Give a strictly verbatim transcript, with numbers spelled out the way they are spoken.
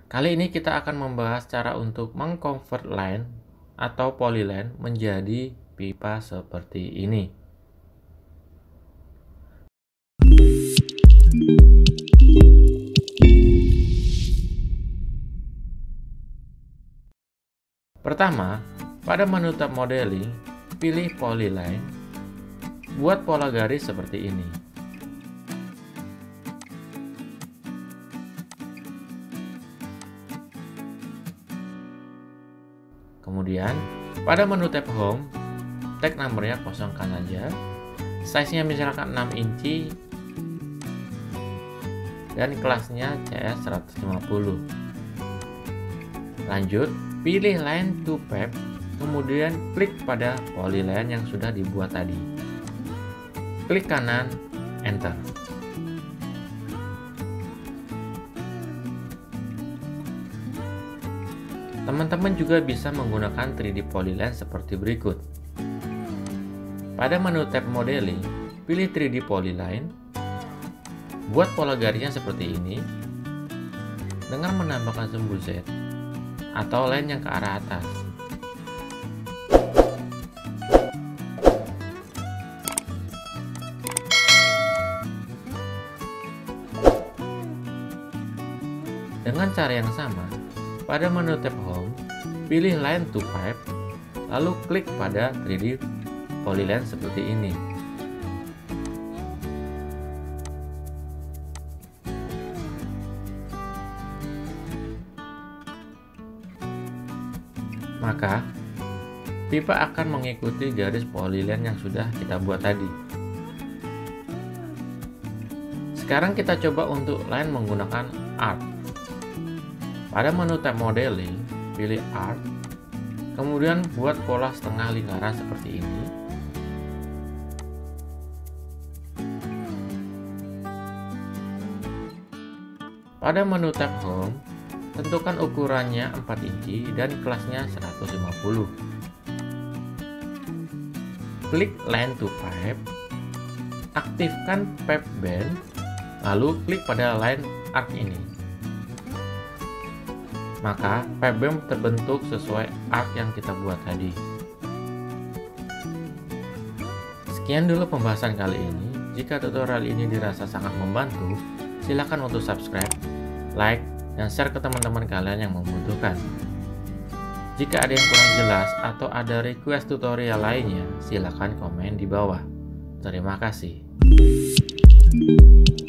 Kali ini kita akan membahas cara untuk mengconvert line atau polyline menjadi pipa seperti ini. Pertama, pada menu tab modeling, pilih polyline, buat pola garis seperti ini. Kemudian, pada menu tab home, tag nomornya kosongkan saja, size-nya misalkan enam inci, dan kelasnya C S seratus lima puluh. Lanjut, pilih line to pap, kemudian klik pada polyline yang sudah dibuat tadi. Klik kanan, enter. Teman-teman juga bisa menggunakan tiga D polyline seperti berikut. Pada menu tab modeling, pilih tiga D polyline, buat pola garisnya seperti ini dengan menambahkan sumbu Z atau line yang ke arah atas. Dengan cara yang sama, pada menu tab home, pilih line to pipe, lalu klik pada tiga D polyline seperti ini. Maka, pipa akan mengikuti garis polyline yang sudah kita buat tadi. Sekarang kita coba untuk line menggunakan arc. Pada menu tab modeling, pilih arc, kemudian buat pola setengah lingkaran seperti ini. Pada menu tab home, tentukan ukurannya empat inci dan kelasnya seratus lima puluh. Klik line to pipe, aktifkan pipe bend, lalu klik pada line arc ini. Maka pipe bend terbentuk sesuai arc yang kita buat tadi. Sekian dulu pembahasan kali ini. Jika tutorial ini dirasa sangat membantu, silakan untuk subscribe, like, dan share ke teman-teman kalian yang membutuhkan. Jika ada yang kurang jelas atau ada request tutorial lainnya, silakan komen di bawah. Terima kasih.